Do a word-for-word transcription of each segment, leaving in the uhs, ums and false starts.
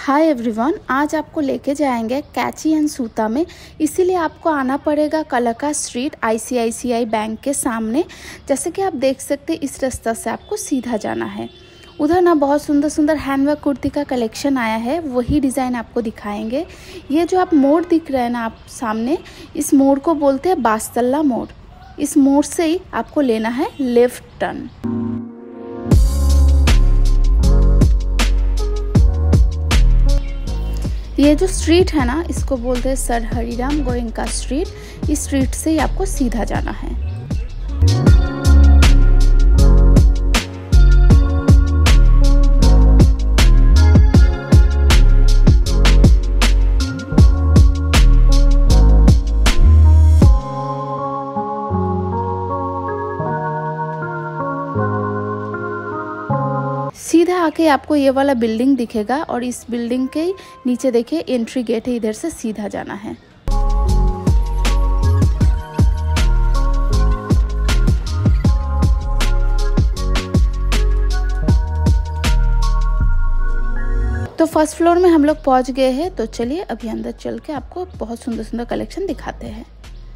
Hi everyone, आज आपको लेके जाएंगे कैची एंड सूता में। इसीलिए आपको आना पड़ेगा कलका स्ट्रीट आईसीआईसीआई बैंक के सामने। जैसे कि आप देख सकते हैं इस रास्ता से आपको सीधा जाना है। उधर ना बहुत सुंदर सुंदर हैंडवर्क कुर्ती का कलेक्शन आया है, वही डिज़ाइन आपको दिखाएंगे। ये जो आप मोड़ दिख रहे हैं ना आप सामने, इस मोड़ को बोलते हैं बास्तल्ला मोड़। इस मोड़ से ही आपको लेना है लेफ्ट टर्न। ये जो स्ट्रीट है ना, इसको बोलते हैं सर हरिराम गोयनका स्ट्रीट। इस स्ट्रीट से ही आपको सीधा जाना है। सीधा आके आपको ये वाला बिल्डिंग दिखेगा और इस बिल्डिंग के नीचे देखिए एंट्री गेट है, इधर से सीधा जाना है। तो फर्स्ट फ्लोर में हम लोग पहुंच गए हैं। तो चलिए अभी अंदर चल के आपको बहुत सुंदर सुंदर कलेक्शन दिखाते हैं।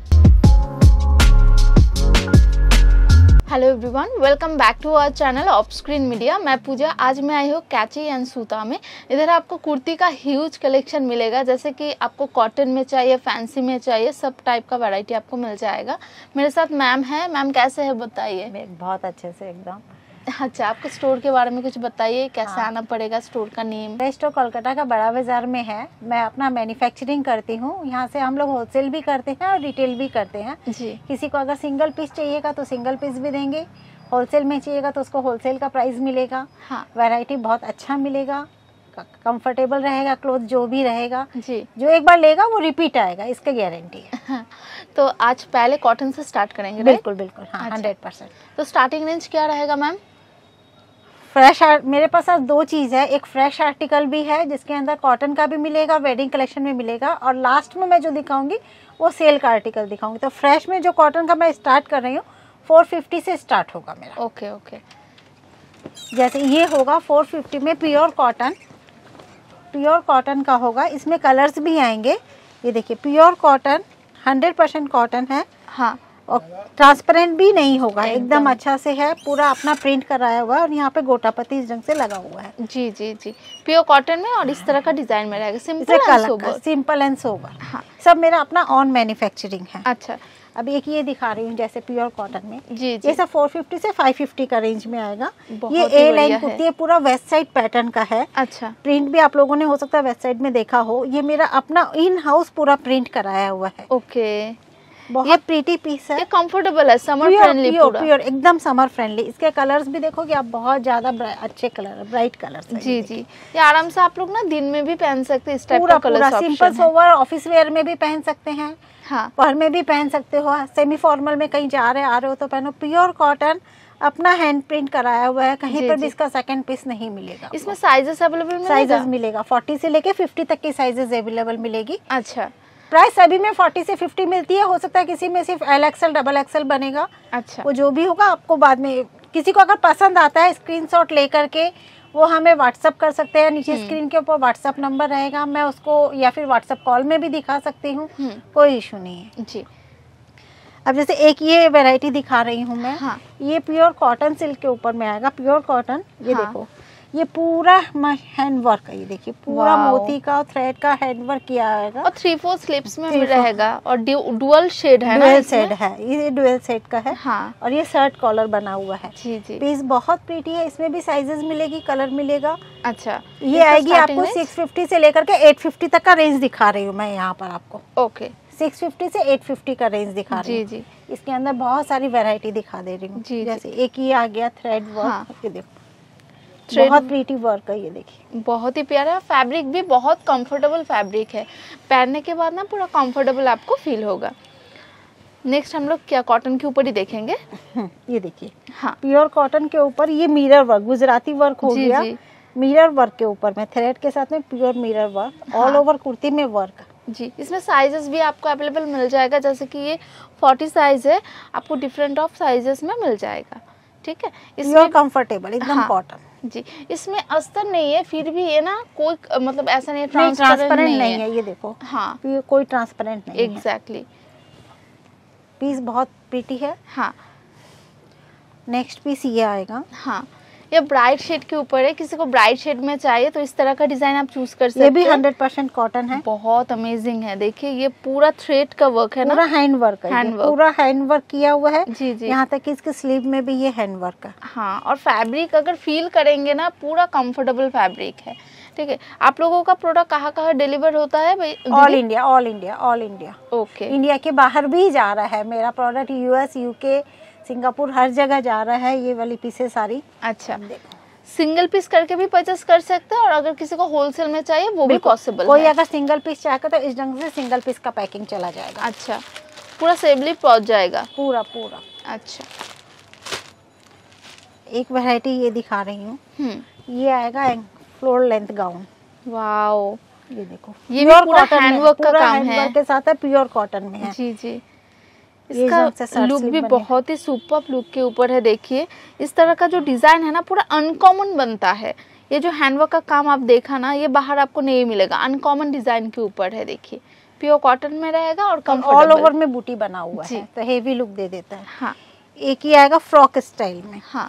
Hello everyone, welcome back to our channel of screen media. मैं पूजा। आज मैं आई हूँ कैची एंड सूता में। इधर आपको कुर्ती का ह्यूज कलेक्शन मिलेगा। जैसे कि आपको कॉटन में चाहिए, फैंसी में चाहिए, सब टाइप का वैरायटी आपको मिल जाएगा। मेरे साथ मैम है। मैम कैसे है बताइए? बहुत अच्छे से एकदम। अच्छा, आपको स्टोर के बारे में कुछ बताइए, कैसे हाँ। आना पड़ेगा, स्टोर का नेम? मेरा स्टोर कोलकाता का बड़ा बाजार में है। मैं अपना मैन्युफैक्चरिंग करती हूँ। यहाँ से हम लोग होलसेल भी करते हैं और रिटेल भी करते हैं जी। किसी को अगर सिंगल पीस चाहिएगा तो सिंगल पीस भी देंगे, होलसेल में चाहिएगा तो उसको होलसेल का प्राइस मिलेगा। हाँ। वैरायटी बहुत अच्छा मिलेगा, कंफर्टेबल रहेगा, क्लोथ जो भी रहेगा जी। जो एक बार लेगा वो रिपीट आएगा, इसका गारंटी है। हाँ। तो आज पहले कॉटन से स्टार्ट करेंगे? बिल्कुल बिल्कुल, हाँ, हंड्रेड परसेंट। तो स्टार्टिंग रेंज क्या रहेगा मैम? फ्रेश आर्ट मेरे पास आज दो चीज़ है। एक फ्रेश आर्टिकल भी है जिसके अंदर कॉटन का भी मिलेगा, वेडिंग कलेक्शन में मिलेगा, और लास्ट में मैं जो दिखाऊंगी वो सेल का आर्टिकल दिखाऊंगी। तो फ्रेश में जो कॉटन का मैं स्टार्ट कर रही हूँ फोर फिफ्टी से स्टार्ट होगा मेरा। Okay okay. जैसे ये होगा फोर फिफ्टी में प्योर कॉटन, प्योर कॉटन का होगा। इसमें कलर्स भी आएंगे। ये देखिए pure cotton, hundred percent cotton है। हाँ। और ट्रांसपेरेंट भी नहीं होगा, एकदम अच्छा से है, पूरा अपना प्रिंट कराया हुआ है और यहाँ पे गोटापति इस रंग से लगा हुआ है। जी जी जी, प्योर कॉटन में और इस तरह का डिजाइन में रहेगा, simple and sober. Simple and sober, हाँ। सब मेरा अपना ऑन मैन्युफैक्चरिंग है। अच्छा, अब एक ये दिखा रही हूँ जैसे प्योर कॉटन में जी जी। ये सब फोर फिफ्टी से फाइव फिफ्टी का रेंज में आएगा। ये ए लाइन कुर्ती है, पूरा वेस्ट साइड पैटर्न का है। अच्छा, प्रिंट भी आप लोगों ने हो सकता है वेस्ट साइड में देखा हो। ये मेरा अपना इन हाउस पूरा प्रिंट कराया हुआ है। ओके, बहुत प्रीटी पीस है, कंफर्टेबल है, समर फ्रेंडली, पूरा प्योर एकदम समर फ्रेंडली। इसके कलर्स भी देखोगे आप, बहुत ज्यादा अच्छे कलर, ब्राइट कलर्स जी जी। ये आराम से आप लोग ना दिन में भी पहन सकते हैं। इस टाइप का कलर ऑप्शन है। सिंपल सोवर ऑफिस वेयर में भी पहन सकते हैं, हाँ, घर में भी पहन सकते हो, सेमी फॉर्मल में कहीं जा रहे आ रहे हो तो पहनो। प्योर कॉटन, अपना हैंड प्रिंट कराया हुआ है, कहीं पर भी इसका सेकंड पीस नहीं मिलेगा। इसमें साइजेस अवेलेबल मिलेगा? साइजेस मिलेगा, फोर्टी से लेके फिफ्टी तक की साइजेस अवेलेबल मिलेगी। अच्छा, प्राइस सभी में फोर्टी से फिफ्टी मिलती है। हो सकता है किसी में सिर्फ एल एक्सएल डबल एक्सएल बनेगा। अच्छा, वो जो भी होगा आपको बाद में, किसी को अगर पसंद आता है स्क्रीनशॉट लेकर के वो हमें व्हाट्सअप कर सकते हैं। नीचे स्क्रीन के ऊपर व्हाट्सअप नंबर रहेगा, मैं उसको या फिर व्हाट्सअप कॉल में भी दिखा सकती हूँ, कोई इशू नहीं है जी। अब जैसे एक ये वैरायटी दिखा रही हूँ मैं। हाँ। ये प्योर कॉटन सिल्क के ऊपर में आएगा, प्योर कॉटन। ये हाँ। देखो, ये पूरा हैंड वर्क है। ये देखिए पूरा मोती का और थ्रेड का हैंड वर्क किया आएगा, और थ्री फोर स्लिप्स में भी रहेगा, और डुअल शेड है, डुअल शेड है, ये डुअल शेड का है। हाँ। और ये शर्ट कॉलर बना हुआ है जी जी। पीस बहुत प्रीटी है। इसमें भी साइजेस मिलेगी, कलर मिलेगा। अच्छा, ये आएगी आपको सिक्स फिफ्टी से लेकर के एट फिफ्टी तक का रेंज दिखा रही हूँ मैं यहाँ पर आपको। ओके, सिक्स फिफ्टी से एट फिफ्टी का रेंज दिखा रही हूँ जी जी। इसके अंदर बहुत सारी वैरायटी दिखा दे रही हूँ। जैसे एक ये आ गया थ्रेड वर्क, ये देखो बहुत प्रीटी वर्क है। ये देखिए बहुत ही प्यारा, फैब्रिक भी बहुत कंफर्टेबल फैब्रिक है। पहनने के बाद ना पूरा कंफर्टेबल आपको फील होगा। नेक्स्ट हम लोग क्या कॉटन के ऊपर ही देखेंगे? ये देखिए, हाँ, प्योर कॉटन के ऊपर ये मिरर वर्क, गुजराती वर्क हो जी, गया जी। मिरर वर्क के ऊपर में थ्रेड के साथ में pure mirror work, all over kurti में वर्क जी। इसमें साइजेस भी आपको अवेलेबल मिल जाएगा। जैसे कि ये फोर्टी साइज है, आपको डिफरेंट ऑफ साइजेस में मिल जाएगा। ठीक है, इसमें कंफर्टेबल एकदम कॉटन जी। इसमें अस्तर नहीं है, फिर भी ये ना कोई मतलब ऐसा नहीं है ट्रांसपेरेंट नहीं, नहीं है, ये देखो हाँ कोई ट्रांसपेरेंट नहीं है एग्जैक्टली। पीस बहुत प्रीटी है। हाँ नेक्स्ट पीस ये आएगा। हाँ ये ब्राइट शेड के ऊपर है, किसी को ब्राइट शेड में चाहिए तो इस तरह का डिजाइन आप चूज कर सकते हैं। ये भी हंड्रेड परसेंट कॉटन है, बहुत अमेजिंग है। देखिए ये पूरा थ्रेड का वर्क है ना, पूरा हैंड वर्क है, हैंड वर्क पूरा हैंड वर्क किया हुआ है जी जी। यहाँ तक कि इसके स्लीव में भी ये हैंड वर्क है। हाँ और फैब्रिक अगर फील करेंगे ना पूरा कंफर्टेबल फैब्रिक है, ठीक है। आप लोगों का प्रोडक्ट कहाँ कहाँ डिलीवर होता है भाई? All India, all India, all India. Okay, India के बाहर भी जा रहा है मेरा प्रोडक्ट, यूएस, यूके, सिंगापुर, हर जगह जा रहा है ये वाली पीसेस सारी। अच्छा, सिंगल पीस करके भी परचेस कर सकते हैं और अगर किसी को होलसेल में चाहिए वो भी पॉसिबल है। कोई अगर सिंगल पीस चाहेगा तो इस ढंग से सिंगल पीस का पैकिंग चला जाएगा। अच्छा, पूरा सेबली पहुंच जाएगा पूरा पूरा। अच्छा, एक वैरायटी ये दिखा रही हूँ, ये आएगा फ्लोर लेंथ गाउन। वाओ, ये देखो ये भी पूरा हैंडवर्क का काम है, के साथ है, प्योर कॉटन में है जी जी। इसका लुक भी बहुत ही सुपर्ब लुक के ऊपर है। देखिए इस तरह का जो डिजाइन है ना पूरा अनकॉमन बनता है। ये जो हैंडवर्क का काम आप देखा ना ये बाहर आपको नहीं मिलेगा, अनकॉमन डिजाइन के ऊपर है। देखिए प्योर कॉटन में रहेगा और ऑल ओवर में बूटी बना हुआ है तो हेवी लुक दे देता है। हाँ, एक ही आएगा फ्रॉक स्टाइल में। हाँ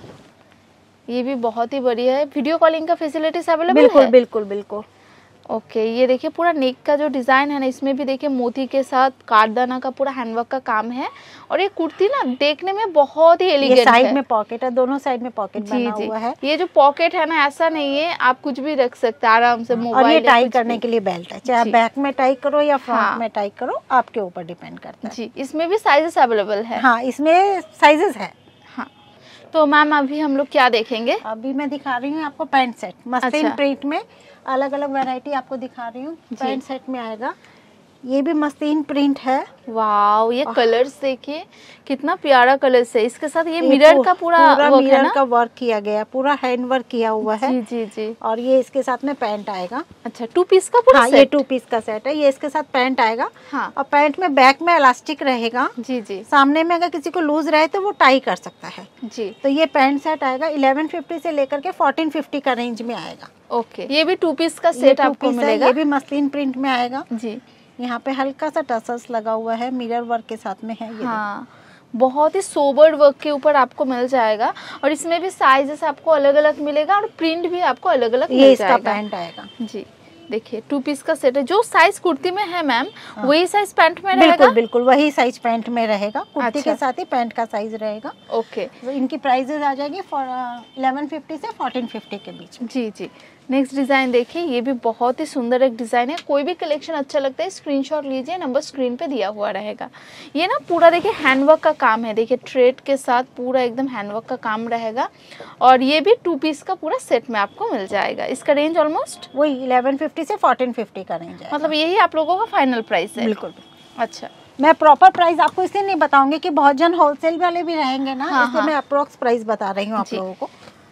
ये भी बहुत ही बढ़िया है। वीडियो कॉलिंग का फैसिलिटीज अवेलेबल है? बिल्कुल बिल्कुल बिल्कुल। ओके, ये देखिए पूरा नेक का जो डिजाइन है ना इसमें भी देखिए मोती के साथ कारदाना का पूरा हैंडवर्क का काम है और ये कुर्ती ना देखने में बहुत ही एलिगेंट है। साइड में पॉकेट है, दोनों साइड में पॉकेट बना हुआ है। ये जो पॉकेट है ना ऐसा नहीं है, आप कुछ भी रख सकते हैं आराम से। मोबाइल और ये टाई करने के लिए बेल्ट है, चाहे आप बैक में टाई करो या फ्रंट में टाई करो, आपके ऊपर डिपेंड करता है जी। इसमें भी साइजेस अवेलेबल है? हाँ इसमें साइजेस है। हाँ तो मैम अभी हम लोग क्या देखेंगे? अभी मैं दिखा रही हूँ आपको पैंट सेट, मस्लिन प्रिंट में अलग अलग वैरायटी आपको दिखा रही हूँ। पैंट सेट में आएगा, ये भी मस्लिन प्रिंट है। वाओ, ये कलर्स देखिए कितना प्यारा कलर्स है। इसके साथ ये मिरर का पूरा पूरा वर्क मिरर है ना? का वर्क किया गया, पूरा हैंड वर्क किया हुआ है जी जी जी। और ये इसके साथ में पैंट आएगा। अच्छा, टू पीस का पूरा हाँ, सेट? ये टू पीस का सेट है। ये इसके साथ पैंट आएगा। हाँ। और पैंट में बैक में इलास्टिक रहेगा जी जी। सामने में अगर किसी को लूज रहे तो वो टाई कर सकता है जी। तो ये पैंट सेट आएगा इलेवन फिफ्टी से लेकर के फोर्टीन फिफ्टी का रेंज में आएगा। ओके, ये भी टू पीस का सेट आपको मिलेगा। ये भी मस्लिन प्रिंट में आएगा जी। यहाँ पे हल्का सा टसल्स लगा हुआ है, मिरर वर्क के साथ में है ये। हाँ, बहुत ही सोबर वर्क के ऊपर आपको मिल जाएगा और इसमें भी साइजेस आपको अलग अलग मिलेगा और प्रिंट भी आपको अलग अलग मिल जाएगा। ये इसका पैंट आएगा जी। देखिए टू पीस का सेट है, जो साइज कुर्ती में है मैम हाँ। वही साइज पैंट में रहेगा? बिल्कुल बिल्कुल वही साइज पैंट में रहेगा, कुर्ती अच्छा। के साथ ही पैंट का साइज रहेगा। ओके, तो इनकी प्राइसेस आ जाएगी इलेवन फिफ्टी से फोर्टीन फिफ्टी के बीच में। जी जी। नेक्स्ट डिजाइन देखिए, ये भी बहुत ही सुंदर एक डिजाइन है। कोई भी कलेक्शन अच्छा लगता है स्क्रीनशॉट लीजिए, नंबर स्क्रीन पे दिया हुआ रहेगा। ये ना पूरा देखिए हैंडवर्क का काम है, देखिए थ्रेड के साथ पूरा एकदम हैंडवर्क का काम रहेगा और ये भी टू पीस का पूरा सेट में आपको मिल जाएगा। इसका रेंज ऑलमोस्ट वही इलेवन फिफ्टी से फोर्टीन फिफ्टी का रेंज है, मतलब यही आप लोगों का फाइनल प्राइस है? बिल्कुल। अच्छा, मैं प्रॉपर प्राइस आपको इसलिए नहीं बताऊंगी कि बहुत जन होलसेल वाले भी रहेंगे ना, हाँ, इसलिए हाँ। मैं अप्रोक्स प्राइस बता रही हूँ आप लोगों को।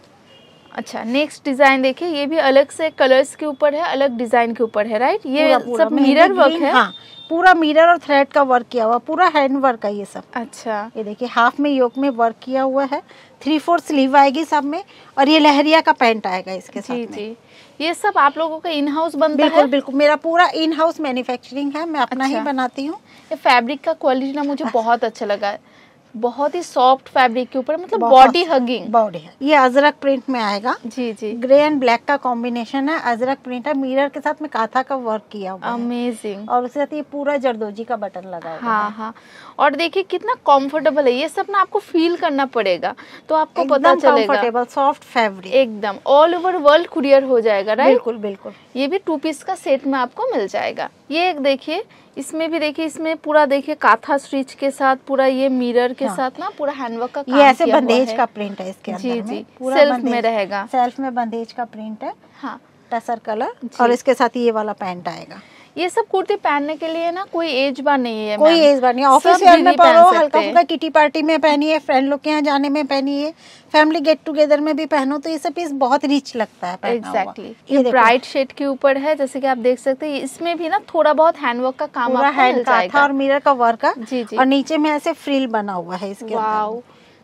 अच्छा, नेक्स्ट डिजाइन देखिए, ये भी अलग से कलर्स के ऊपर है, अलग डिजाइन के ऊपर है, राइट? ये पूरा, पूरा सब मिरर वर्क है? हाँ, पूरा मिरर और थ्रेड का वर्क किया हुआ, पूरा हैंड वर्क है ये सब। अच्छा, ये देखिए हाफ में योक में वर्क किया हुआ है, थ्री फोर स्लीव आएगी सब में और ये लहरिया का पैंट आएगा इसके साथ जी में। जी। ये सब आप लोगों का इन हाउस बनता बिल्कुल, है? बिल्कुल बिल्कुल, मेरा पूरा इन हाउस मैन्युफैक्चरिंग है, मैं अपना अच्छा। ही बनाती हूँ। ये फैब्रिक का क्वालिटी ना मुझे बहुत अच्छा लगा, बहुत ही सॉफ्ट फैब्रिक के ऊपर, मतलब बॉडी हगिंग बॉडी है। ये अजरक प्रिंट में आएगा। जी जी। ग्रे एंड ब्लैक का कॉम्बिनेशन है, अजरक प्रिंट है, मिरर के साथ में काथा का वर्क किया हुआ है। अमेजिंग। और उसके साथ ये पूरा जरदोजी का बटन लगा हुआ हाँ है। हाँ, और देखिए कितना कंफर्टेबल है। ये सब ना आपको फील करना पड़ेगा तो आपको पता चलेगा। कंफर्टेबल सॉफ्ट फैब्रिक, एकदम ऑल ओवर वर्ल्ड कुरियर हो जाएगा, राइट? बिल्कुल बिल्कुल। ये भी टू पीस का सेट में आपको मिल जाएगा। ये एक देखिए, इसमें भी देखिए, इसमें पूरा देखिए काथा स्टिच के साथ पूरा ये मिरर के हाँ। साथ ना पूरा हैंडवर्क का काम ये ऐसे बंदेज का प्रिंट है इसके अंदर जी जी, पूरा सेल्फ में रहेगा, सेल्फ में बंदेज का प्रिंट है। हाँ, टसर कलर और इसके साथ ये वाला पैंट आएगा। ये सब कुर्ती पहनने के लिए ना कोई एज बार नहीं है, कोई एज बार नहीं है। ऑफिस वेयर में पहनो, हल्का फुल्का किटी पार्टी में पहनिए, फ्रेंड लोग के यहाँ जाने में पहनिए, फैमिली गेट टुगेदर में भी पहनो तो ये सब पीस बहुत रिच लगता है पहना हुआ। एग्जैक्टली। ये ब्राइट शेड के ऊपर है, जैसे कि आप देख सकते हैं। इसमें भी ना थोड़ा बहुत हैंडवर्क का काम आपको मिल जाएगा और मिरर का वर्क है जी जी। और नीचे में ऐसे फ्रिल बना हुआ है इसके अंदर।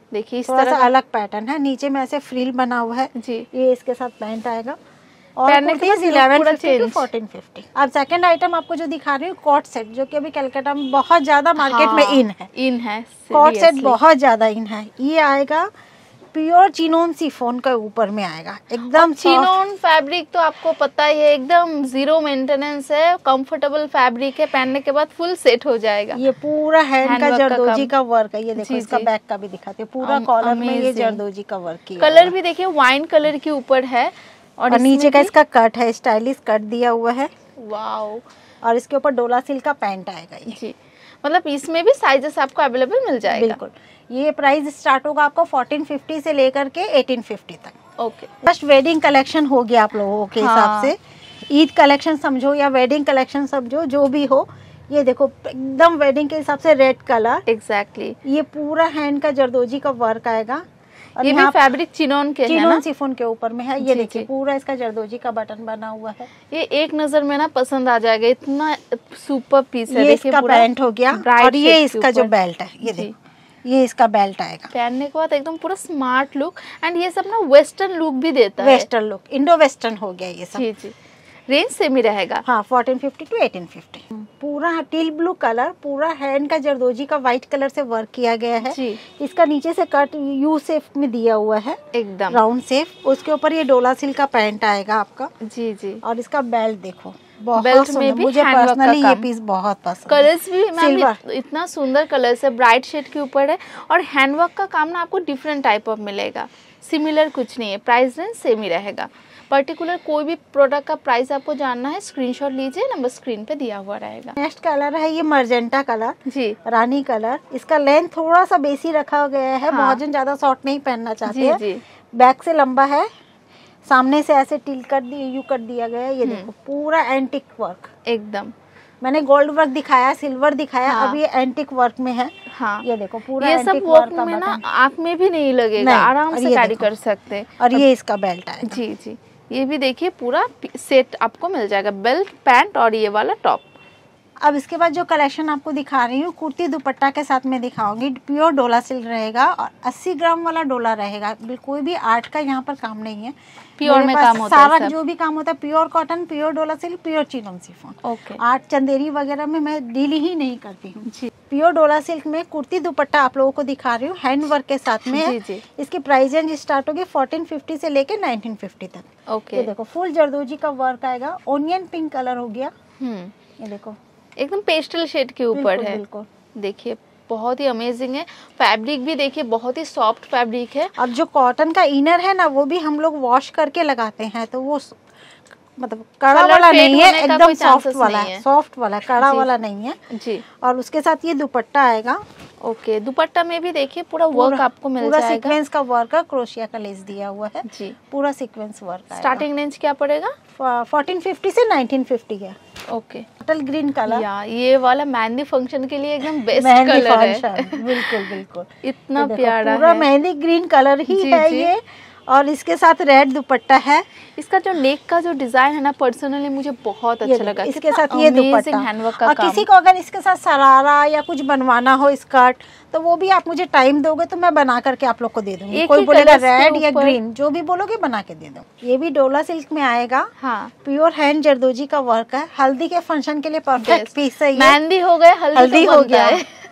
देखिए इस तरह तरह सा अलग पैटर्न है, नीचे में ऐसे फ्रिल बना हुआ है जी। ये इसके साथ पैंट आएगा और पहनने के बाद eleven fifty to fourteen fifty. अब सेकंड आइटम आपको जो दिखा रही हूँ कॉट सेट, जो कि अभी कलकत्ता में बहुत ज्यादा मार्केट हाँ, में इन है इन है कॉट सेट बहुत ज्यादा इन है। ये आएगा प्योर चिनोन सिफोन के ऊपर में आएगा, एकदम चिनोन फैब्रिक तो आपको पता ही है, एकदम जीरो मेंटेनेंस है, कंफर्टेबल फैब्रिक है, पहनने के बाद फुल सेट हो जाएगा। ये पूरा हैंड, हैंड का जरदोजी का वर्क है, ये देखो जी, इसका बैक का भी दिखाते हैं, पूरा कॉलर में ये जरदोजी का वर्क किया। कलर भी देखिए वाइन कलर के ऊपर है और, और नीचे का इसका कट है, स्टाइलिश कट दिया हुआ है। वाओ। और इसके ऊपर डोला सिल्क का पैंट आएगा ये जी, मतलब इसमें भी साइजेस आपको अवेलेबल मिल जाएगा। बिल्कुल। ये प्राइस स्टार्ट होगा आपको फोर्टीन फिफ्टी से लेकर के एटीन फिफ्टी तक। ओके। फर्स्ट वेडिंग कलेक्शन हो गया आप लोगों के हिसाब हाँ। से ईद कलेक्शन समझो या वेडिंग कलेक्शन समझो, जो भी हो। ये देखो एकदम वेडिंग के हिसाब से रेड कलर। Exactly exactly. ये पूरा हैंड का जरदोजी का वर्क आएगा और ये भी फैब्रिक चिनोन के चिनोन है ना? सिफोन के ऊपर में है। ये देखिए पूरा इसका जरदोजी का बटन बना हुआ है। ये एक नजर में ना पसंद आ जाएगा, इतना सुपर पीस है। ये इसका पैंट हो गया और ये इसका जो बेल्ट है, ये देखो ये इसका बेल्ट आएगा। पहनने के बाद एकदम पूरा स्मार्ट लुक एंड ये सब ना वेस्टर्न लुक भी देता है। वेस्टर्न लुक, इंडो वेस्टर्न हो गया ये सब। जी जी। रेंज सेम ही रहेगा। हाँ, fourteen fifty to eighteen fifty. पूरा टील ब्लू कलर, पूरा हैंड का जरदोजी का व्हाइट कलर से वर्क किया गया है जी। इसका नीचे से कट यू शेप में दिया हुआ है, एकदम राउंड शेप। उसके ऊपर ये डोला सिल्क का पैंट आएगा आपका। जी जी। और इसका बेल्ट देखो, बेल्ट में भी मुझे पर्सनली ये पीस बहुत पसंद। कलर्स भी मैम इतना सुंदर कलर्स है, ब्राइट शेड के ऊपर है और हैंडवर्क का काम ना आपको डिफरेंट टाइप ऑफ मिलेगा, सिमिलर कुछ नहीं है। प्राइस रेंज सेम ही रहेगा। पर्टिकुलर कोई भी प्रोडक्ट का प्राइस आपको जानना है, स्क्रीनशॉट लीजिए, नंबर स्क्रीन पे दिया हुआ रहेगा। नेक्स्ट कलर है ये मर्जेंटा कलर जी, रानी कलर। इसका लेंथ थोड़ा सा बेसी रखा गया है। हाँ। बहुत जन ज्यादा शॉर्ट नहीं पहनना चाहते जी, हैं जी। बैक से लंबा है, सामने से ऐसे टिल कर दिए, यू कर दिया गया है। ये देखो पूरा एंटिक वर्क, एकदम मैंने गोल्ड वर्क दिखाया, सिल्वर दिखाया। हाँ। अब ये एंटिक वर्क में है। हाँ। ये देखो पूरा ये सब वर्क में ना आँख में भी नहीं लगेगा, आराम से कैरी कर सकते। और ये इसका बेल्ट है जी जी। ये भी देखिए पूरा सेट आपको मिल जाएगा, बेल्ट, पैंट और ये वाला टॉप। अब इसके बाद जो कलेक्शन आपको दिखा रही हूँ कुर्ती दुपट्टा के साथ में दिखाऊंगी। प्योर डोला सिल्क रहेगा और अस्सी ग्राम वाला डोला रहेगा। कोई भी आर्ट का यहाँ पर काम नहीं है, प्योर में काम होता सारा है। जो भी काम होता है pure cotton, pure dola silk, pure chinon chiffon. Okay. Art Chanderi वगैरह में मैं डील ही नहीं करती हूँ। प्योर डोला सिल्क में कुर्ती दुपट्टा आप लोगों को दिखा रही हूँ, हैंड वर्क के साथ में है। जी। इसकी प्राइस रेंज स्टार्ट होगी फोर्टीन फिफ्टी से लेके नाइनटीन फिफ्टी तक। ओके। ये देखो फुल जरदोजी का वर्क आएगा, ओनियन पिंक कलर हो गया। ये देखो एकदम पेस्टल शेड के ऊपर है। देखिए बहुत ही अमेजिंग है। फैब्रिक भी देखिए बहुत ही सॉफ्ट फैब्रिक है। अब जो कॉटन का इनर है ना वो भी हम लोग वॉश करके लगाते हैं, तो वो मतलब कड़ा वाला नहीं है, एकदम सॉफ्ट वाला है, सॉफ्ट वाला कड़ा वाला नहीं है जी। और उसके साथ ये दुपट्टा आएगा। ओके। दुपट्टा में भी देखिए पूरा वर्क आपको मिल पूरा जाएगा। सीक्वेंस का वर्क है, क्रोशिया का लेस दिया हुआ है जी। पूरा सीक्वेंस वर्क है। स्टार्टिंग रेंज क्या पड़ेगा? फोर्टीन फिफ्टी से नाइनटीन फिफ्टी है। ओके। बॉटल ग्रीन कलर, या ये वाला मेहंदी फंक्शन के लिए एकदम बेस्ट कलर है। बिल्कुल बिल्कुल इतना प्यारा पूरा मेहंदी ग्रीन कलर ही है ये। और इसके साथ रेड दुपट्टा है। इसका जो नेक का जो डिजाइन है ना, पर्सनली मुझे बहुत अच्छा लगा। इसके साथ ये दुपट्टा हैंडवर्क का। और किसी को अगर इसके साथ सरारा या कुछ बनवाना हो स्कर्ट, तो वो भी आप मुझे टाइम दोगे तो मैं बना करके आप लोग को दे दूंगी। कोई बोलेगा रेड या ग्रीन, जो भी बोलोगे बना के दे दो। ये भी डोला सिल्क में आएगा। हाँ। प्योर हैंड जरदोजी का वर्क है। हल्दी के फंक्शन के लिए परफेक्ट पीस है। मेहंदी हो गया, हल्दी हो गया,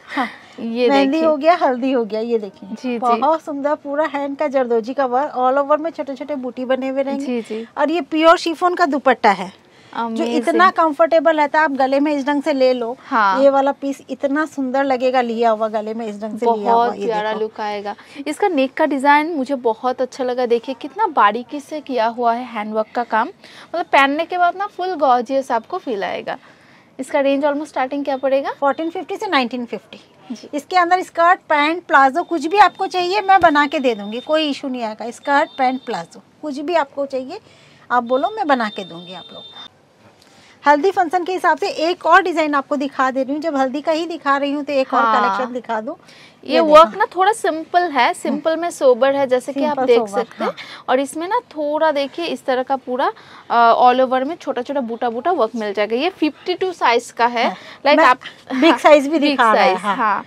ये मेहंदी हो गया, हल्दी हो गया। ये देखिए बहुत सुंदर पूरा हैंड का जरदोजी का वर्क, ऑल ओवर में छोटे छोटे बूटी बने हुए रहेंगे। जी जी। और ये प्योर शिफॉन का दुपट्टा है जो इतना कंफर्टेबल रहता है। आप गले में इस ढंग से ले लो। हाँ। ये वाला पीस इतना सुंदर लगेगा लिया हुआ, गले में इस ढंग से लिया हुआ, बहुत प्यारा लुक आएगा। इसका नेक का डिजाइन मुझे बहुत अच्छा लगा। देखिए कितना बारीकी से किया हुआ है हैंडवर्क का काम, मतलब पहनने के बाद ना फुल गॉर्जियस आपको फील आएगा। इसका रेंज ऑलमोस्ट स्टार्टिंग क्या पड़ेगा? फोर्टीन फिफ्टी से नाइनटीन फिफ्टी। इसके अंदर स्कर्ट, पैंट, प्लाजो कुछ भी आपको चाहिए मैं बना के दे दूंगी, कोई इशू नहीं आएगा। स्कर्ट, पैंट, प्लाजो कुछ भी आपको चाहिए आप बोलो, मैं बना के दूंगी आप लोग। हल्दी फंक्शन के हिसाब से एक और डिजाइन आपको दिखा दे रही हूँ। जब हल्दी का ही दिखा रही हूँ तो एक हाँ। और कलेक्शन दिखा दूँ। ये, ये वर्क ना थोड़ा सिंपल है, सिंपल में सोबर है, जैसे कि आप देख सकते हैं। हाँ। और इसमें ना थोड़ा देखिए इस तरह का पूरा ऑल ओवर में छोटा छोटा बूटा बूटा वर्क मिल जाएगा। ये फिफ्टी टू साइज का है। लाइक आप बिग साइज भी दिखा रहा है। हाँ।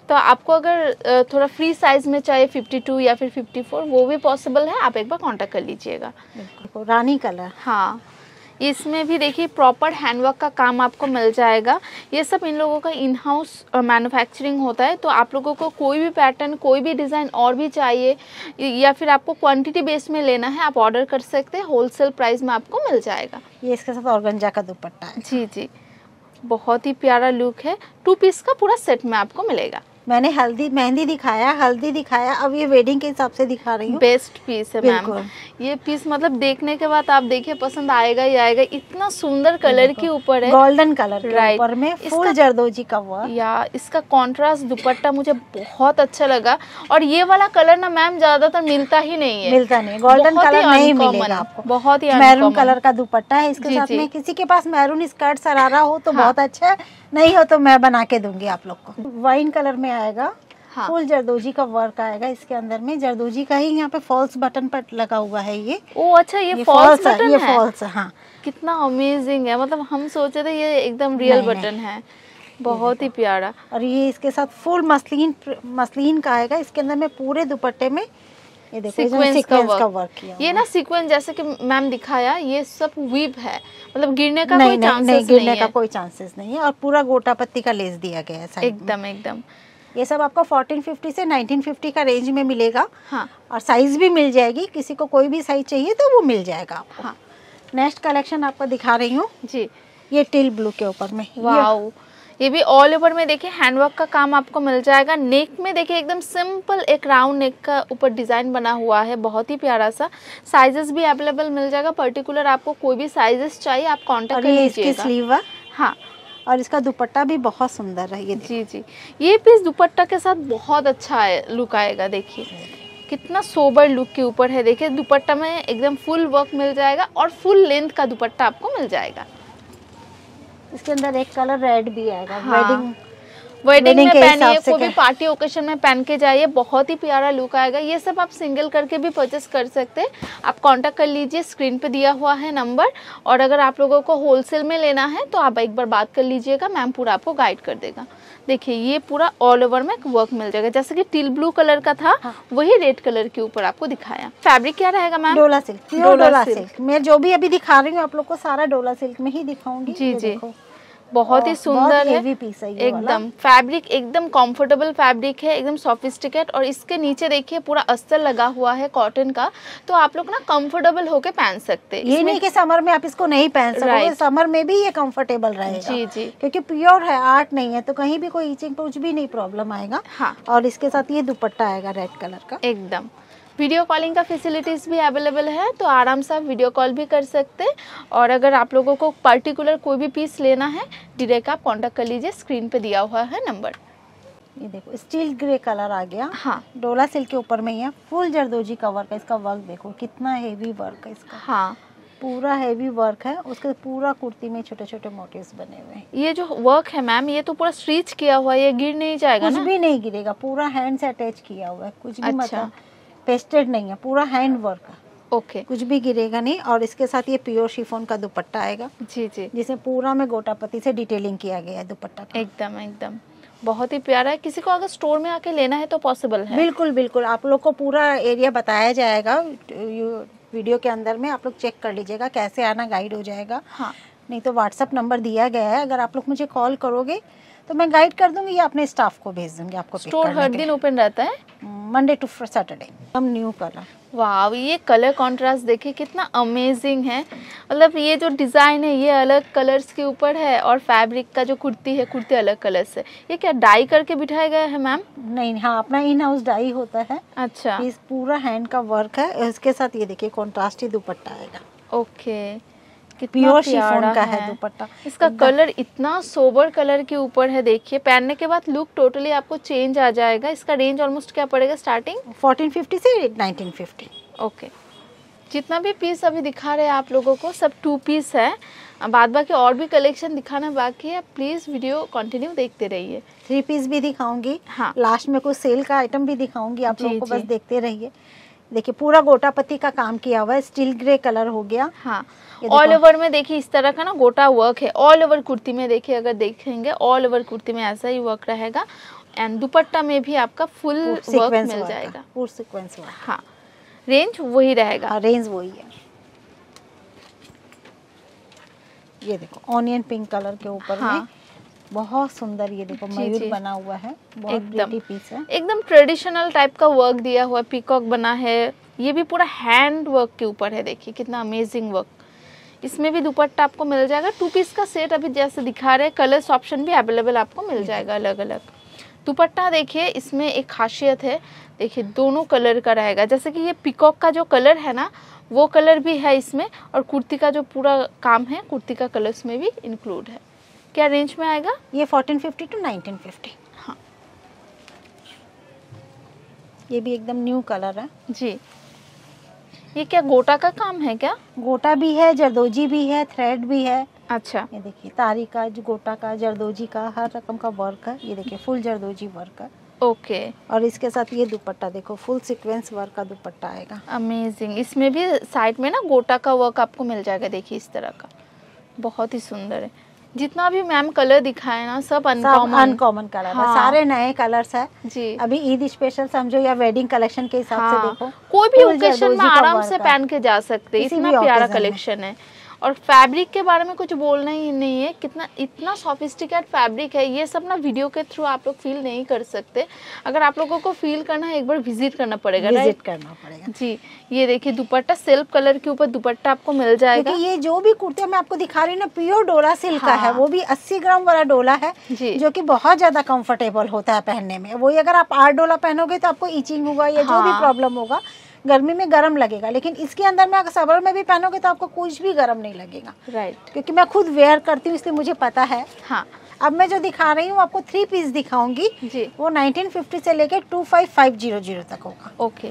तो आपको अगर थोड़ा फ्री साइज में चाहिए फिफ्टी टू या फिर फिफ्टी फोर, वो भी पॉसिबल है, आप एक बार कांटेक्ट कर लीजिएगा। रानी कलर, हाँ इसमें भी देखिए प्रॉपर हैंडवर्क का काम आपको मिल जाएगा। ये सब इन लोगों का इन हाउस मैन्युफैक्चरिंग होता है, तो आप लोगों को कोई भी पैटर्न, कोई भी डिज़ाइन और भी चाहिए या फिर आपको क्वांटिटी बेस में लेना है, आप ऑर्डर कर सकते हैं, होलसेल प्राइस में आपको मिल जाएगा। ये इसके साथ ऑर्गेन्जा का दुपट्टा है। जी जी, बहुत ही प्यारा लुक है। टू पीस का पूरा सेट में आपको मिलेगा। मैंने हल्दी मेहंदी दिखाया, हल्दी दिखाया, अब ये वेडिंग के हिसाब से दिखा रही हूँ। बेस्ट पीस है मैम ये पीस, मतलब देखने के बाद आप देखिए पसंद आएगा ही आएगा। इतना सुंदर कलर के ऊपर है, गोल्डन कलर के ऊपर में फुल जरदोजी का वर्क। या इसका कॉन्ट्रास्ट दुपट्टा मुझे बहुत अच्छा लगा। और ये वाला कलर ना मैम ज्यादातर मिलता ही नहीं है, मिलता नहीं, गोल्डन कलर नहीं मिलेगा आपको। बहुत ही मैरून कलर का दुपट्टा है इसके साथ में। किसी के पास मैरून स्कर्ट सरारा हो तो बहुत अच्छा है, नहीं हो तो मैं बना के दूंगी आप लोग को। वाइन कलर में आएगा, हाँ। फुल जरदोजी का वर्क आएगा इसके अंदर में। जरदोजी का ही यहाँ पे फॉल्स बटन पर लगा हुआ है ये। ओ अच्छा, ये, ये फॉल्स बटन है, ये फॉल्स है, हाँ। कितना अमेजिंग है, मतलब हम सोचे थे ये एकदम रियल बटन है। बहुत ही प्यारा। और ये इसके साथ फुल मसलिन मसलिन का आएगा इसके अंदर में। पूरे दुपट्टे में ये देखो सीक्वेंस का वर्क, का वर्क किया। ये ना सीक्वेंस जैसे कि मैम दिखाया, ये सब वीव है, मतलब गिरने का नहीं, कोई नहीं, चांसेस नहीं, नहीं, गिरने नहीं का कोई चांसेस नहीं है। और पूरा गोटा पत्ती का लेस दिया गया है साइड एकदम में। एकदम ये सब आपको फोर्टीन फिफ्टी से नाइनटीन फिफ्टी का रेंज में मिलेगा, हाँ। और साइज भी मिल जाएगी, किसी को कोई भी साइज चाहिए तो वो मिल जाएगा आपको। हाँ। नेक्स्ट कलेक्शन आपको दिखा रही हूँ जी, ये टिल ब्लू के ऊपर में। वाओ, ये भी ऑल ओवर में देखिए हैंडवर्क का काम आपको मिल जाएगा। नेक में देखिए एकदम सिंपल एक राउंड नेक का ऊपर डिजाइन बना हुआ है, बहुत ही प्यारा सा। साइजेस भी अवेलेबल मिल जाएगा, पर्टिकुलर आपको कोई भी साइजेस चाहिए आप कांटेक्ट कर लीजिएगा। इसकी स्लीव है, हाँ। और इसका दुपट्टा भी बहुत सुंदर है ये। जी जी, ये पीस दुपट्टा के साथ बहुत अच्छा है, लुक आएगा। देखिए कितना सोबर लुक के ऊपर है। देखिए दुपट्टा में एकदम फुल वर्क मिल जाएगा और फुल लेंथ का दुपट्टा आपको मिल जाएगा। इसके अंदर एक कलर रेड भी आएगा। हाँ। वेडिंग वेडिंग में पहनिए, कोई भी पार्टी ओकेशन में पहन के जाइए, बहुत ही प्यारा लुक आएगा। ये सब आप सिंगल करके भी परचेस कर सकते हैं। आप कांटेक्ट कर लीजिए, स्क्रीन पे दिया हुआ है नंबर। और अगर आप लोगों को होलसेल में लेना है तो आप एक बार बात कर लीजिएगा, मैम पूरा आपको गाइड कर देगा। देखिए ये पूरा ऑल ओवर में वर्क मिल जाएगा, जैसे कि टिल ब्लू कलर का था, हाँ। वही रेड कलर के ऊपर आपको दिखाया। फैब्रिक क्या रहेगा मैम? डोला सिल्क, प्योर डोला सिल्क। मैं जो भी अभी दिखा रही हूँ आप लोग को सारा डोला सिल्क में ही दिखाऊंगी। जी जी, बहुत ही सुंदर है, पीस है एकदम। फैब्रिक एकदम कंफर्टेबल फैब्रिक है, एकदम सोफिस्टिकेट। और इसके नीचे देखिए पूरा अस्तर लगा हुआ है कॉटन का, तो आप लोग ना कंफर्टेबल होके पहन सकते हैं। ये नहीं कि समर में आप इसको नहीं पहन सकते, समर में भी ये कंफर्टेबल रहेगा। जी जी, क्योंकि प्योर है, आर्ट नहीं है, तो कहीं भी कोई ईचिंग कुछ भी नहीं प्रॉब्लम आएगा। हाँ। और इसके साथ ये दुपट्टा आएगा रेड कलर का। एकदम वीडियो कॉलिंग का फैसिलिटीज़ भी अवेलेबल है, तो आराम से आप वीडियो कॉल भी कर सकते हैं। और अगर आप लोगों को पर्टिकुलर कोई भी पीस लेना है, डायरेक्ट आप कांटेक्ट कर लीजिए, स्क्रीन पे दिया हुआ है नंबर। ये देखो स्टील ग्रे कलर आ गया, हाँ। डोला सिल्क के ऊपर में ही है, फुल जरदोजी का वर्क है। इसका वर्क देखो कितना हेवी वर्क है इसका, हाँ। पूरा हेवी वर्क है। उसके पूरा कुर्ती में छोटे छोटे मोटिव्स बने हुए हैं। ये जो वर्क है मैम, ये तो पूरा स्टिच किया हुआ है, ये गिर नहीं जाएगा कुछ ना? भी नहीं गिरेगा, पूरा हैंड से अटैच किया हुआ है, कुछ भी अच्छा। मतलब पेस्टेड नहीं है, पूरा हैंड वर्क है। ओके, कुछ भी गिरेगा नहीं। और इसके साथ ये प्योर शिफॉन का दुपट्टा आएगा। जी जी, जिसमें पूरा में गोटापत्ती से डिटेलिंग किया गया है दुपट्टा का। एकदम एकदम बहुत ही प्यारा है। किसी को अगर स्टोर में आके लेना है तो पॉसिबल है? बिल्कुल बिल्कुल, आप लोग को पूरा एरिया बताया जाएगा वीडियो के अंदर में, आप लोग चेक कर लीजिएगा, कैसे आना गाइड हो जाएगा। हाँ। नहीं तो व्हाट्सअप नंबर दिया गया है, अगर आप लोग मुझे कॉल करोगे तो मैं गाइड कर दूंगी या अपने स्टाफ को भेज दूंगी आपको। स्टोर हर दिन ओपन रहता है? Monday to Saturday. हम न्यू कलर, वाह, ये कलर कॉन्ट्रास्ट देखिए कितना अमेजिंग है। मतलब ये जो डिज़ाइन है ये अलग कलर्स के ऊपर है, और फैब्रिक का जो कुर्ती है, कुर्ती अलग कलर से। ये क्या डाई करके बिठाया गया है मैम? नहीं, हाँ, अपना इन हाउस डाई होता है। अच्छा, इस पूरा हैंड का वर्क है। इसके साथ ये देखिए कॉन्ट्रास्टी दुपट्टा आएगा। ओके, प्योर शिफॉन का है दुपट्टा। इसका कलर इतना सोबर कलर के ऊपर है, देखिए पहनने के बाद लुक टोटली आपको चेंज आ जाएगा। इसका रेंज ऑलमोस्ट क्या पड़ेगा स्टार्टिंग? फोर्टीन फिफ्टी से नाइनटीन फिफ्टी। ओके, जितना भी पीस अभी दिखा रहे हैं आप लोगों को सब टू पीस है, बाद बाकी और भी कलेक्शन दिखाना बाकी है। प्लीज वीडियो कंटिन्यू देखते रहिए। थ्री पीस भी दिखाऊंगी, हाँ। लास्ट में कुछ सेल का आइटम भी दिखाऊंगी, आप लोगों को बस देखते रहिए। देखिए पूरा गोटापत्ती का काम किया हुआ है, स्टील ग्रे कलर हो गया। हाँ, ऑल ओवर में देखिए इस तरह का ना गोटा वर्क है। ऑल ओवर कुर्ती में देखिए, अगर देखेंगे ऑल ओवर कुर्ती में ऐसा ही वर्क रहेगा। एंड दुपट्टा में भी आपका फुल वर्क मिल जाएगा, फुल सीक्वेंस वर्क। हाँ, रेंज वही रहेगा। हाँ, रेंज वही है। ये देखो ऑनियन पिंक कलर के ऊपर हाँ। में बहुत सुंदर, ये देखो मयूर बना हुआ है, बहुत प्रीटी पीस है, एकदम ट्रेडिशनल टाइप का वर्क दिया हुआ है, पीकॉक बना है, ये भी पूरा हैंड वर्क के ऊपर है। देखिए कितना अमेजिंग वर्क। इसमें भी दुपट्टा आपको मिल जाएगा। टू पीस का सेट अभी जैसे दिखा रहे हैं, कलर्स ऑप्शन भी अवेलेबल आपको मिल जाएगा अलग अलग। दुपट्टा देखिए, इसमें एक खासियत है, देखिए दोनों कलर का रहेगा, जैसे कि ये पीकॉक का जो कलर है ना वो कलर भी है इसमें, और कुर्ती का जो पूरा काम है कुर्ती का कलर इसमें भी इंक्लूड है। क्या रेंज में आएगा? ये fourteen fifty to nineteen fifty. हाँ, ये भी एकदम न्यू कलर है जी। ये क्या गोटा का काम है क्या? गोटा भी है, जरदोजी भी है, थ्रेड भी है। अच्छा, ये देखिए तारी का, गोटा का, जरदोजी का, हर रकम का वर्क है। ये देखिए फुल जरदोजी वर्क है। ओके। और इसके साथ ये दुपट्टा देखो, फुल सीक्वेंस वर्क का दुपट्टा आएगा। अमेजिंग। इसमें भी साइड में ना गोटा का वर्क आपको मिल जाएगा, देखिए इस तरह का, बहुत ही सुंदर है। जितना भी मैम कलर दिखाए ना सब अनकॉमन अनकॉमन कलर हाँ। है, सारे नए कलर्स है जी। अभी ईद स्पेशल समझो या वेडिंग कलेक्शन के हिसाब हाँ। से देखो, कोई भी ओकेशन में आराम से पहन के जा सकते हैं, इतना प्यारा कलेक्शन है। और फैब्रिक के बारे में कुछ बोलना ही नहीं है, कितना इतना सोफिस्टिकेट फैब्रिक है। ये सब ना वीडियो के थ्रू आप लोग फील नहीं कर सकते, अगर आप लोगों को फील करना है एक बार विजिट करना पड़ेगा, विजिट करना पड़ेगा जी। ये देखिए दुपट्टा सेल्फ कलर के ऊपर दुपट्टा आपको मिल जाएगा। ये जो भी कुर्तियां मैं आपको दिखा रही हूँ ना प्योर डोला सिल्क हाँ। का है, वो भी अस्सी ग्राम वाला डोला है जी, जो कि बहुत ज्यादा कंफर्टेबल होता है पहनने में। वही अगर आप आठ डोला पहनोगे तो आपको इचिंग होगा या हाँ। जो भी प्रॉब्लम होगा, गर्मी में गर्म लगेगा, लेकिन इसके अंदर में अगर समर में भी पहनोगे तो आपको कुछ भी गर्म नहीं लगेगा। राइट, क्योंकि मैं खुद वेयर करती हूँ इसलिए मुझे पता है हाँ। अब मैं जो दिखा रही हूँ आपको थ्री पीस दिखाऊंगी जी, वो नाइनटीन फिफ्टी से लेके two five five zero zero तक होगा। ओके,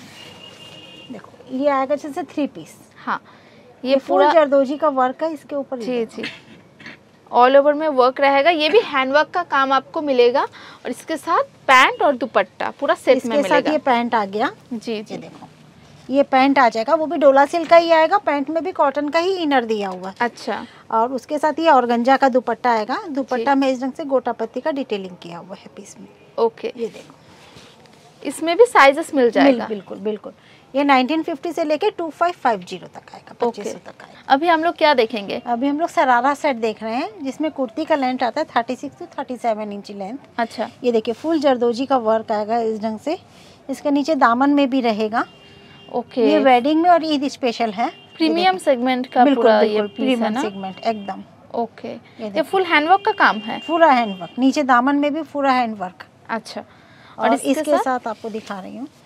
देखो ये आएगा जैसे थ्री पीस हाँ। ये, ये पूरा जरदोजी का वर्क है इसके ऊपर जी जी, ऑल ओवर में वर्क रहेगा। ये भी हैंड वर्क का काम आपको मिलेगा, और इसके साथ पैंट और दुपट्टा पूरा सेट में मिलेगा। साथ ये पैंट आ गया जी जी, देखो ये पैंट आ जाएगा, वो भी डोला सिल्क का ही आएगा, पैंट में भी कॉटन का ही इनर दिया हुआ है। अच्छा, और उसके साथ ये ऑर्गेंजा का दुपट्टा आएगा, दुपट्टा में इस रंग से गोटा पत्ती का डिटेलिंग किया हुआ है पीस में। ओके, ये देखो इसमें भी साइजेस मिल जाएगा। बिल्कुल बिल्कुल, ये नाइनटीन फिफ्टी से लेके टू फाइव फाइव जीरो तक आएगा, पच्चीस सौ तक आएगा। अभी हम लोग क्या देखेंगे? अभी हम लोग सरारा सेट देख रहे हैं, जिसमें कुर्ती का लेंथ आता है thirty six to thirty seven inch length. अच्छा, ये देखिए फुल जरदोजी का वर्क आएगा इस ढंग से, इसके नीचे दामन में भी रहेगा। ओके, ये वेडिंग में और ईद स्पेशल है, प्रीमियम सेगमेंट का पूरा ये पीस है ना, सेगमेंट एकदम। ओके, ये फुल हैंडवर्क का काम है, पूरा हैंडवर्क, नीचे दामन में भी पूरा हैंडवर्क। अच्छा, और, और इसके, इसके साथ? साथ आपको दिखा रही हूँ,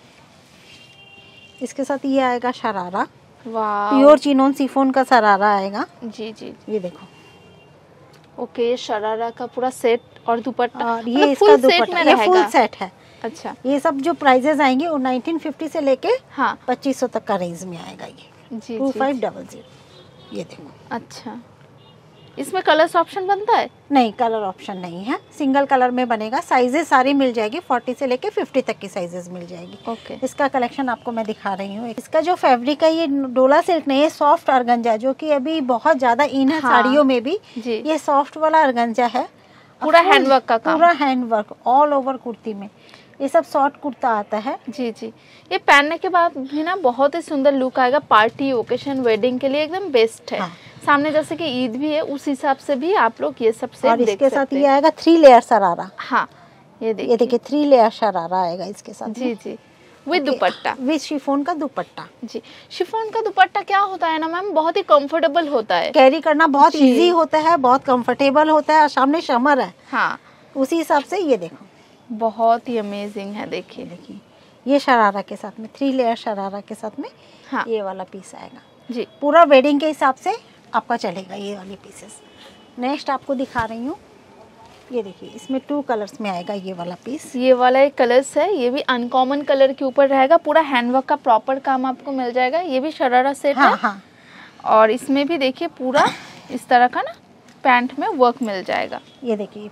इसके साथ ये आएगा शरारा, प्योर चिनोन सिफोन का शरारा आएगा जी जी। ये देखो, ओके, ये शरारा का पूरा सेट और दुपट्टा, और ये मतलब इसका दुपट्टा, ये फुल सेट है। अच्छा, ये सब जो प्राइजेस आएंगे वो नाइनटीन फिफ्टी से लेके हाँ पच्चीस सौ तक का रेंज में आएगा ये जी, टू फाइव डबल जीरो। ये देखो, अच्छा, इसमें कलर्स ऑप्शन बनता है? नहीं, कलर ऑप्शन नहीं है, सिंगल कलर में बनेगा। साइजेस सारी मिल जाएगी, फोर्टी से लेके फिफ्टी तक की साइजेस मिल जाएगी। ओके, इसका कलेक्शन आपको मैं दिखा रही हूँ। इसका जो फैब्रिक है ये डोला सिल्क नहीं है, सॉफ्ट ऑर्गेंजा, जो कि अभी बहुत ज्यादा इन है हाँ, साड़ियों में भी जी। ये सॉफ्ट वाला ऑर्गेंजा है, पूरा हैंडवर्क का काम, पूरा हैंडवर्क ऑल ओवर कुर्ती में। ये सब शॉर्ट कुर्ता आता है जी जी। ये पहनने के बाद भी ना बहुत ही सुंदर लुक आएगा, पार्टी ओकेशन वेडिंग के लिए एकदम बेस्ट है। हाँ। सामने जैसे कि ईद भी है, उस हिसाब से भी आप लोग ये सब से और देख इसके सकते साथ ये आएगा थ्री लेयर शरारा। हाँ, ये देखिए, ये देखिए थ्री लेयर शरारा आएगा इसके साथ जी जी, विद दुपट्टा, विद शिफॉन का दुपट्टा जी। शिफॉन का दुपट्टा क्या होता है ना मैम, बहुत ही कंफर्टेबल होता है, कैरी करना बहुत इजी होता है, बहुत कंफर्टेबल होता है, और सामने समर है हाँ, उसी हिसाब से ये देखो बहुत ही अमेजिंग है। देखिए देखिए, ये शरारा के साथ में, थ्री लेयर शरारा के साथ में हाँ, ये वाला पीस आएगा जी, पूरा वेडिंग के हिसाब से आपका चलेगा ये वाले पीसेस। नेक्स्ट आपको दिखा रही हूँ, ये देखिए इसमें टू कलर्स में आएगा ये वाला पीस। ये वाला एक कलर्स है, ये भी अनकॉमन कलर के ऊपर रहेगा, पूरा हैंडवर्क का प्रॉपर काम आपको मिल जाएगा। ये भी शरारा सेट हाँ, है हाँ। और इसमें भी देखिए पूरा इस तरह का ना पैंट में वर्क मिल जाएगा। ये देखिए,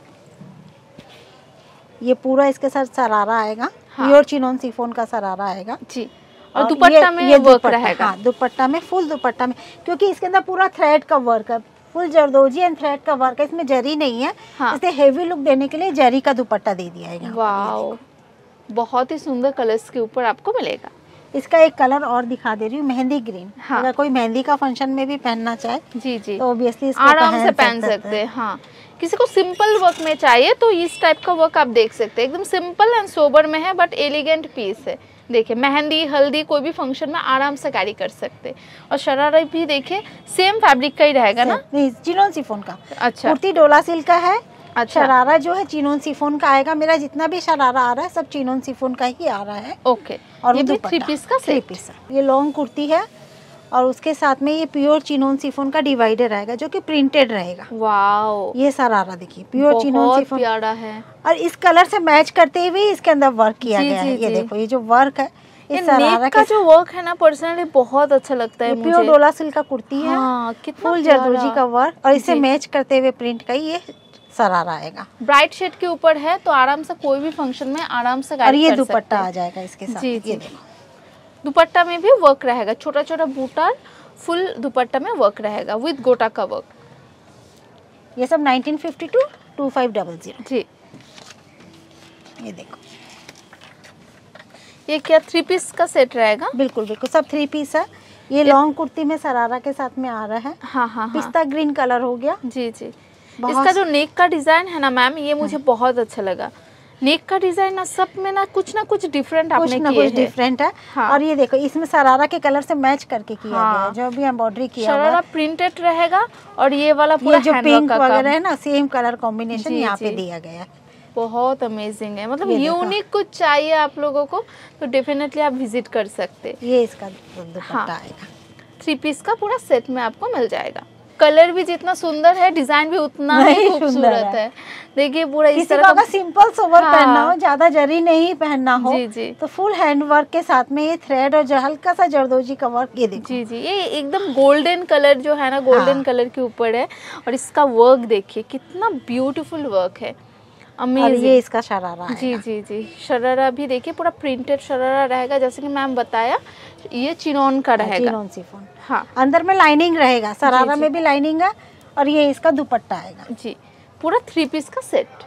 ये पूरा इसके साथ शरारा आएगा, हाँ। प्योर चिनोन सिफोन का शरारा आएगा जी, और दुपट्टा में ये वर्क रहेगा। हाँ, दुपट्टा में, फुल दुपट्टा में, क्योंकि इसके अंदर पूरा थ्रेड का वर्क है, फुल जरदोजी एंड थ्रेड का वर्क है, इसमें जरी नहीं है। हाँ। इसे हेवी लुक देने के लिए जरी का दुपट्टा दे दिया है। वाओ, बहुत ही सुंदर कलर्स के ऊपर आपको मिलेगा। इसका एक कलर और दिखा दे रही हूँ, मेहंदी ग्रीन। हाँ। अगर कोई मेहंदी का फंक्शन में भी पहनना चाहे जी जी तो ऑब्वियसली आराम से पहन सकते हैं। हाँ, किसी को सिंपल वर्क में चाहिए तो इस टाइप का वर्क आप देख सकते हैं। एकदम सिंपल एंड सोबर में है बट एलिगेंट पीस है। देखिए मेहंदी हल्दी कोई भी फंक्शन में आराम से कैरी कर सकते। और शरारा भी देखिए सेम फैब्रिक का ही रहेगा ना, चिनोन शिफॉन का। अच्छा, कुर्ती डोला सिल्क का है। अच्छा, शरारा जो है चिनोन शिफॉन का आएगा। मेरा जितना भी शरारा आ रहा है सब चिनोन शिफॉन का ही आ रहा है। ओके, और ये भी थ्री पीस का थ्री पीस। ये लॉन्ग कुर्ती है और उसके साथ में ये प्योर चिनोन शिफॉन का डिवाइडर रहेगा जो कि प्रिंटेड रहेगा। वाओ, ये शरारा देखिए प्योर चिनोन शिफॉन, प्यारा है। और इस कलर से मैच करते हुए इसके अंदर वर्क किया गया है। ये देखो ये जो वर्क है, इस शरारा का जो वर्क है ना पर्सनली बहुत अच्छा लगता है मुझे। प्योर डोला सिल्क का कुर्ती है। हाँ, कितना फुल जरदोजी का वर्क और इसे मैच करते हुए प्रिंट का ये शरारा आएगा। ब्राइट शेड के ऊपर है तो आराम से कोई भी फंक्शन में आराम से और ये दुपट्टा आ जाएगा इसके साथ। जी जी, दुपट्टा में भी वर्क रहेगा, छोटा छोटा बूटा फुल दुपट्टा में वर्क रहेगा विद गोटा का वर्क। ये सब nineteen fifty to two five double zero. जी, ये देखो ये क्या थ्री पीस का सेट रहेगा? बिल्कुल बिल्कुल सब थ्री पीस है। ये लॉन्ग कुर्ती में शरारा के साथ में आ रहा है। हाँ हाँ, पिस्ता ग्रीन कलर हो गया। जी जी, इसका जो नेक का डिजाइन है ना मैम, ये मुझे बहुत अच्छा लगा। नेक का डिजाइन ना सब में ना कुछ ना कुछ डिफरेंट आपने किया है। कुछ डिफरेंट है। हाँ। और ये देखो इसमें शरारा के कलर से मैच करके किया हाँ। गया है, जो भी एम्ब्रॉयडरी किया हुआ है। शरारा प्रिंटेड रहेगा और ये वाला पूरा ये जो पिंक वगैरह है ना सेम कलर कॉम्बिनेशन यहाँ पे दिया गया है। बहुत अमेजिंग है, मतलब यूनिक कुछ चाहिए आप लोगों को तो डेफिनेटली आप विजिट कर सकते। ये इसका दुपट्टा आएगा। थ्री पीस का पूरा सेट में आपको मिल जाएगा। कलर भी जितना सुंदर है डिजाइन भी उतना ही खूबसूरत है, है। देखिए पूरा इस तरह का सिंपल सोबर हाँ। पहनना हो, ज्यादा जरी नहीं पहनना हो जी जी, तो फुल हैंड वर्क के साथ में ये थ्रेड और जो हल्का सा जरदोजी का वर्क ये देखो। जी जी, ये एकदम गोल्डन कलर जो है ना गोल्डन हाँ। कलर के ऊपर है और इसका वर्क देखिए कितना ब्यूटीफुल वर्क है। और ये इसका शरारा है। जी जी जी, शरारा भी देखिए पूरा प्रिंटेड शरारा रहेगा जैसे कि मैम बताया। ये चिनोन का रहेगा, चिनोन शिफॉन। हाँ, अंदर में लाइनिंग रहेगा, शरारा में भी लाइनिंग है और ये इसका दुपट्टा आएगा। जी, पूरा थ्री पीस का सेट।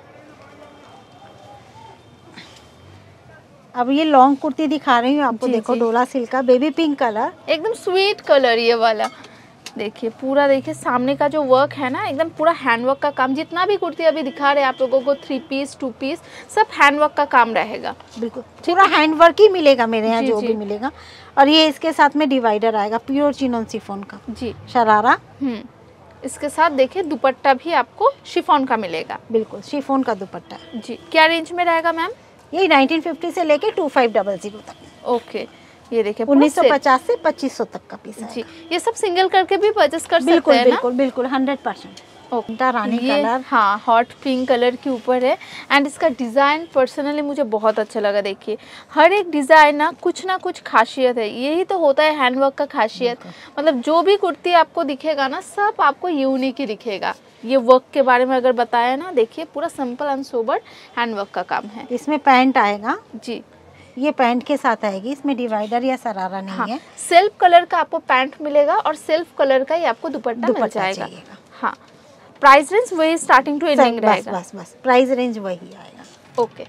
अब ये लॉन्ग कुर्ती दिखा रही हूँ आपको, देखो डोला सिल्क का बेबी पिंक कलर, एकदम स्वीट कलर ये वाला। देखिए पूरा देखिए सामने का जो वर्क है ना एकदम पूरा हैंडवर्क का काम। जितना भी कुर्ती अभी दिखा रहे हैं आप लोगों को थ्री पीस टू पीस सब हैंडवर्क का काम रहेगा। बिल्कुल पूरा हैंडवर्क ही मिलेगा मेरे यहाँ जो भी मिलेगा। और ये इसके साथ में डिवाइडर आएगा प्योर चिनोन शिफॉन का। जी, शरारा। हम्म, इसके साथ देखिए दुपट्टा भी आपको शिफॉन का मिलेगा। बिल्कुल शिफॉन का दुपट्टा। जी, क्या रेंज में रहेगा मैम? ये नाइनटीन फिफ्टी से लेके टू फाइव डबल जीरो तक। ओके, ये देखिए उन्नीस सौ पचास से पच्चीस सौ तक का पीस है। जी, ये सब सिंगल करके भी परचेस कर बिल्कुल, सकते हैं ना? बिल्कुल बिल्कुल हंड्रेड परसेंट। रानी कलर, हाँ हॉट पिंक कलर के ऊपर है एंड इसका डिज़ाइन पर्सनली मुझे बहुत अच्छा लगा। देखिए हर एक डिज़ाइन ना कुछ ना कुछ खासियत है, यही तो होता है हैंडवर्क का खासियत। मतलब जो भी कुर्ती आपको दिखेगा ना सब आपको यूनिक ही दिखेगा। ये वर्क के बारे में अगर बताया ना, देखिए पूरा सिंपल एंड सोबर हैंडवर्क का काम है। इसमें पैंट आएगा। जी, ये पैंट के साथ आएगी, इसमें डिवाइडर या शरारा नहीं हाँ, है। सेल्फ कलर का आपको पैंट मिलेगा और सेल्फ कलर का ही आपको दुपट्टा मिल जाएगा। हाँ, प्राइस रेंज वही स्टार्टिंग टू एंडिंग रहेगा। बस बस प्राइस रेंज वही आएगा। ओके,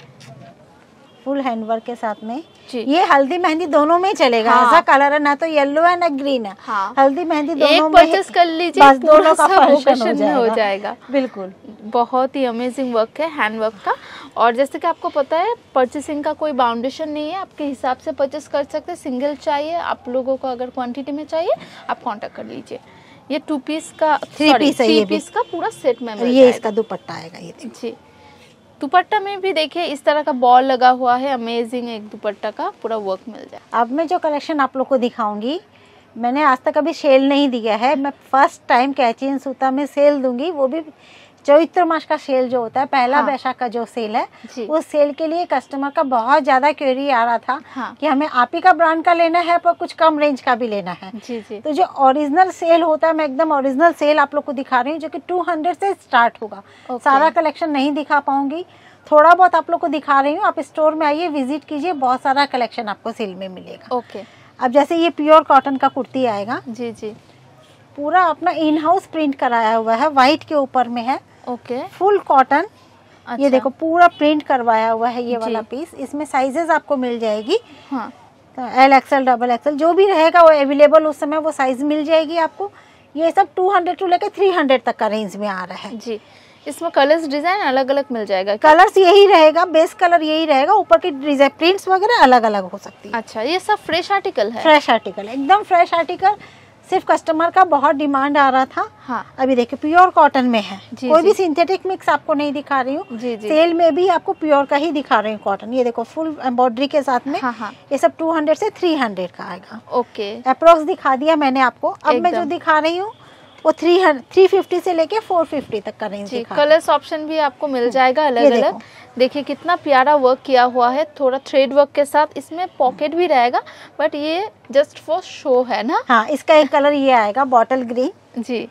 फुल हैंडवर्क के साथ में। ये हल्दी मेहंदी दोनों में चलेगा। हाँ। ऐसा कलर है ना तो येलो है ना ग्रीन है। हाँ। हल्दी मेहंदी दोनों एक परचेस कर लीजिए, बस दोनों का फंक्शन में हो जाएगा। बिल्कुल, बहुत ही अमेजिंग वर्क है हैंडवर्क का। और जैसे कि आपको पता है परचेसिंग का कोई बाउंडेशन नहीं है, आपके हिसाब से परचेस कर सकते हैं। सिंगल चाहिए आप लोगों को, अगर क्वांटिटी में चाहिए आप कांटेक्ट कर लीजिए। ये टू पीस का थ्री पीस है, थ्री पीस का पूरा सेट में मिल ये इसका दुपट्टा आएगा। ये जी, दुपट्टा में भी देखिए इस तरह का बॉल लगा हुआ है, अमेजिंग एक दुपट्टा का पूरा वर्क मिल जाए। अब मैं जो कलेक्शन आप लोग को दिखाऊंगी, मैंने आज तक अभी सेल नहीं दिया है। मैं फर्स्ट टाइम कैची एंड सूता में सेल दूंगी, वो भी चैत्र मास का सेल जो होता है, पहला हाँ। बैसाख का जो सेल है, उस सेल के लिए कस्टमर का बहुत ज्यादा क्वेरी आ रहा था हाँ। कि हमें आप ही का ब्रांड का लेना है पर कुछ कम रेंज का भी लेना है। जी जी। तो जो ओरिजिनल सेल होता है, मैं एकदम ओरिजिनल सेल आप लोग को दिखा रही हूँ, जो कि टू हंड्रेड से स्टार्ट होगा। सारा कलेक्शन नहीं दिखा पाऊंगी, थोड़ा बहुत आप लोग को दिखा रही हूँ। आप स्टोर में आइए, विजिट कीजिए, बहुत सारा कलेक्शन आपको सेल में मिलेगा। ओके, अब जैसे ये प्योर कॉटन का कुर्ती आएगा। जी जी, पूरा अपना इन हाउस प्रिंट कराया हुआ है, व्हाइट के ऊपर में है। Okay, full cotton. अच्छा। ये देखो पूरा प्रिंट करवाया हुआ है ये वाला पीस। इसमें साइजेस आपको मिल जाएगी। हाँ, एल एक्सएल, डबल एक्सएल जो भी रहेगा वो अवेलेबल उस समय वो साइज मिल जाएगी आपको। ये सब टू हंड्रेड टू लेके थ्री हंड्रेड तक का रेंज में आ रहा है जी। इसमें कलर्स डिजाइन अलग अलग मिल जाएगा? कलर्स यही रहेगा, बेस कलर यही रहेगा, ऊपर की डिजाइन प्रिंट्स वगैरह अलग अलग हो सकती है। अच्छा, ये सब फ्रेश आर्टिकल है? फ्रेश आर्टिकल, एकदम फ्रेश आर्टिकल। सिर्फ कस्टमर का बहुत डिमांड आ रहा था। हाँ। अभी देखिए प्योर कॉटन में है, जी, कोई जी। भी सिंथेटिक मिक्स आपको नहीं दिखा रही हूँ। सेल में भी आपको प्योर का ही दिखा रही हूँ कॉटन। ये देखो फुल एम्ब्रॉयडरी के साथ में। हाँ, हाँ। ये सब टू हंड्रेड से थ्री हंड्रेड का आएगा। ओके, अप्रोक्स दिखा दिया मैंने आपको। अब मैं जो दिखा रही हूँ वो थ्री थ्री फिफ्टी से लेके फोर फिफ्टी तक का रेंज दिखा। कलर्स ऑप्शन भी आपको मिल जाएगा अलग अलग। देखिए कितना प्यारा वर्क किया हुआ है, थोड़ा थ्रेड वर्क के साथ। इसमें पॉकेट भी रहेगा, बट ये जस्ट फॉर शो है ना। हाँ, इसका एक कलर ये आएगा बॉटल ग्रीन जी,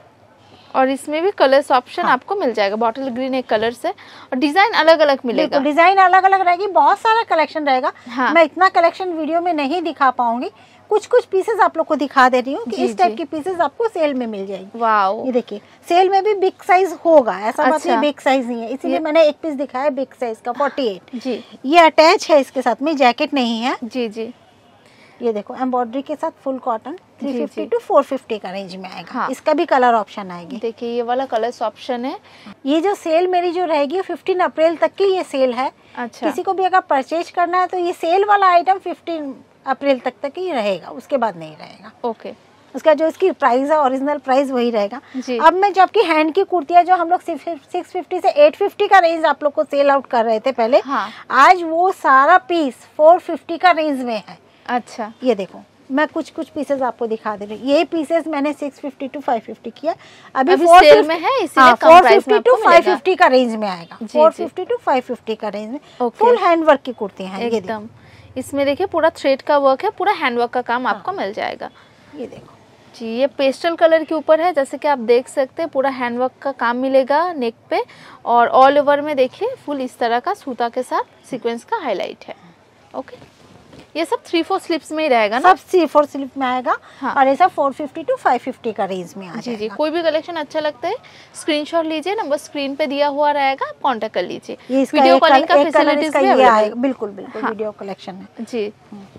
और इसमें भी कलर्स ऑप्शन हाँ। आपको मिल जाएगा। बॉटल ग्रीन एक कलर से, और डिजाइन अलग अलग मिलेगा। डिजाइन अलग अलग रहेगी, बहुत सारा कलेक्शन रहेगा। हाँ। मैं इतना कलेक्शन वीडियो में नहीं दिखा पाऊंगी, कुछ कुछ पीसेस आप लोग को दिखा दे रही हूँ कि इस टाइप की पीसेस आपको सेल में मिल जाएगी। वाओ, ये देखिए सेल में भी बिग साइज होगा, ऐसा बात नहीं बिग साइज नहीं है, इसीलिए मैंने एक पीस दिखाया बिग साइज का फोर्टी एट जी। ये अटैच है इसके साथ में, जैकेट नहीं है जी जी। ये देखो एम्ब्रॉयडरी के साथ full cotton three fifty two four fifty का रेंज में आएगा। हाँ। इसका भी कलर ऑप्शन आएगी। देखिए ये वाला कलर्स ऑप्शन है। ये जो सेल मेरी जो रहेगी फिफ्टीन अप्रैल तक की ये सेल है। अच्छा। किसी को भी अगर परचेज करना है तो ये सेल वाला आइटम फिफ्टीन अप्रैल तक तक ही रहेगा, उसके बाद नहीं रहेगा। ओके। उसका जो इसकी प्राइस है ओरिजिनल प्राइस वही रहेगा। अब मैं जो आपकी हैंड की कुर्तियां जो हम लोग सिक्स फिफ्टी से एट फिफ्टी का रेंज आप लोग को सेल आउट कर रहे थे पहले। हाँ। आज वो सारा पीस फोर फिफ्टी का रेंज में है। अच्छा, ये देखो मैं कुछ कुछ पीसेस आपको दिखा दे रही हूँ। ये पीसेस मैंने six fifty two five fifty किया। अभी, अभी सेल में है, इसीलिए कम प्राइस में टू फाइव फिफ्टी का रेंज में आएगा। Four fifty two five fifty का रेंज में फुल हैंड वर्क की कुर्ती है एकदम। इसमें देखिए पूरा थ्रेड का वर्क है, पूरा हैंड वर्क का काम हाँ। आपको मिल जाएगा। ये देखो जी, ये पेस्टल कलर के ऊपर है, जैसे कि आप देख सकते हैं पूरा हैंड वर्क का काम मिलेगा नेक पे, और ऑल ओवर में देखिए फुल इस तरह का सूता के साथ सीक्वेंस का हाईलाइट है। ओके, ये सब थ्री फोर स्लिप्स में ही रहेगा ना? सब थ्री फोर स्लिप में आएगा। हाँ। और ये सब four fifty two five fifty का रेंज में आ जी जी। कोई भी कलेक्शन अच्छा लगता है स्क्रीनशॉट लीजिए, नंबर स्क्रीन पे दिया हुआ रहेगा, आप कांटेक्ट कर लीजिए। वीडियो कॉलिंग का फैसिलिटीज भी अवेलेबल। बिल्कुल बिल्कुल वीडियो कलेक्शन है जी।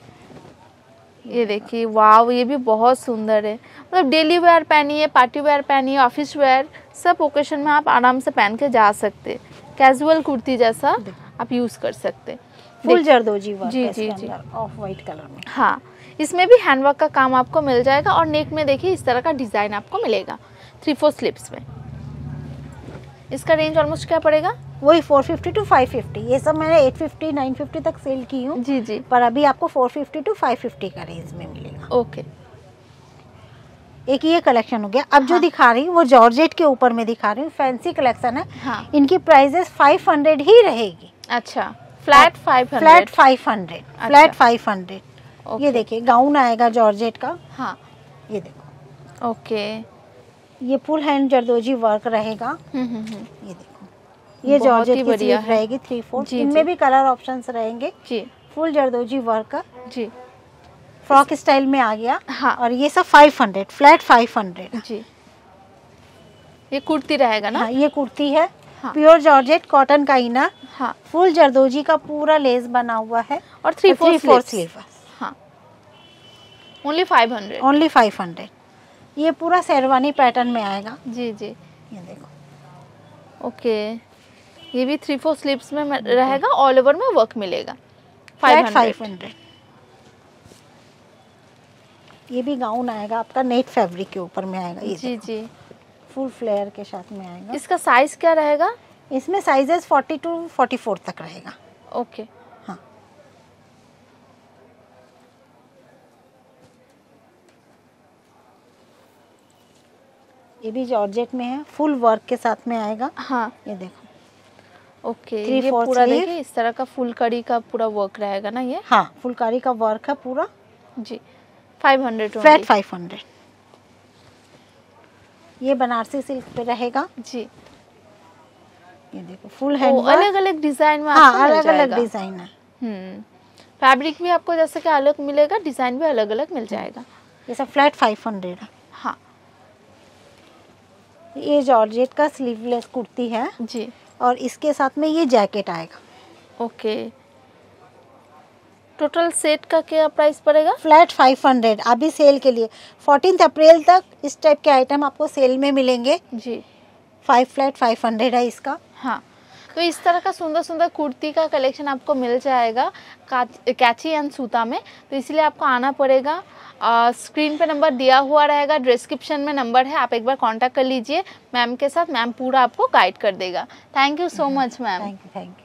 ये देखिए वाव, ये भी बहुत सुंदर है। मतलब डेली वेयर पहनिए, पार्टी वेयर पहनिए, ऑफिस वेयर, सब ओकेशन में आप आराम से पहन के जा सकते। कैजुअल कुर्ती जैसा आप यूज कर सकते। फुल जरदोजी वर्क जी जी जी, ऑफ वाइट कलर में। हाँ, इसमें भी हैंडवर्क का काम आपको मिल जाएगा, और नेक में देखिए इस तरह का डिजाइन आपको मिलेगा थ्री फोर स्लिप्स में। इसका रेंज ऑलमोस्ट क्या पड़ेगा? वही four fifty two five fifty. ये सब मैंने एट फिफ्टी नाइन फिफ्टी तक सेल की हूँ जी जी, पर अभी आपको four fifty two five fifty का रेंज में मिलेगा। ओके। एक ये कलेक्शन हो गया। अब हाँ। जो दिखा रही हूँ वो जॉर्जेट के ऊपर में दिखा रही हूँ, फैंसी कलेक्शन है। हाँ। इनकी प्राइजेस फाइव हंड्रेड ही रहेगी। अच्छा, flat five hundred? Flat five hundred, flat five hundred. ये देखिए गाउन आएगा जॉर्जेट का। हाँ, ये देखो। ओके, ये फुल हैंड जरदोजी वर्क रहेगा। ये देखो ये जॉर्जेट की स्लीव रहेगी थ्री फोर। इनमें भी कलर ऑप्शंस रहेंगे जी। फुल जरदोजी वर्क जी, फ्रॉक स्टाइल में आ गया। हाँ। और ये सब five hundred, flat five hundred जी। ये कुर्ती रहेगा ना? हाँ, ये कुर्ती है। हाँ। प्योर जॉर्जेट कॉटन का इनर। हाँ। फुल जरदोजी का पूरा लेस बना हुआ है, और थ्री फोर फोर स्लीव। हाँ, only five hundred, only five hundred. ये पूरा शेरवानी पैटर्न में आएगा जी जी। ये देखो। ओके, ये भी थ्री फोर स्लीव्स में रहेगा, ऑल ओवर में वर्क मिलेगा। Five hundred. ये भी गाउन आएगा आपका नेट फैब्रिक के ऊपर में आएगा। ये जी जी, फुल फ्लेयर के साथ में आएगा। इसका साइज क्या रहेगा? इसमें sizes forty two forty four तक रहेगा। ओके। हाँ, ये भी जॉर्जेट में है, फुल वर्क के साथ में आएगा। हाँ, ये देखो। ओके, ये पूरा देखिए इस तरह का फुलकारी का पूरा वर्क रहेगा ना ये? हाँ, फुलकारी का वर्क है पूरा जी। Five hundred, flat five hundred. ये बनारसी सिल्क पे रहेगा जी। ये देखो फुल हैंड वर्क, अलग अलग डिजाइन में। हाँ, अलग अलग डिजाइन है। हम्म, फैब्रिक भी आपको जैसे कि अलग मिलेगा, डिजाइन भी अलग अलग मिल जाएगा। ये सब फ्लैट फाइव हंड्रेड है। हाँ, ये जॉर्जेट का स्लीवलेस कुर्ती है जी, और इसके साथ में ये जैकेट आएगा। ओके, टोटल सेट का क्या प्राइस पड़ेगा? Flat five hundred. अभी सेल के लिए फोर्टीन अप्रैल तक इस टाइप के आइटम आपको सेल में मिलेंगे जी। फाइव फ्लैट फाइव हंड्रेड है इसका। हाँ, तो इस तरह का सुंदर सुंदर कुर्ती का कलेक्शन आपको मिल जाएगा कैची एंड सूता में। तो इसलिए आपको आना पड़ेगा। आ, स्क्रीन पे नंबर दिया हुआ रहेगा, डिस्क्रिप्शन में नंबर है, आप एक बार कांटेक्ट कर लीजिए मैम के साथ, मैम पूरा आपको गाइड कर देगा। Thank you so much ma'am. Thank you thank you.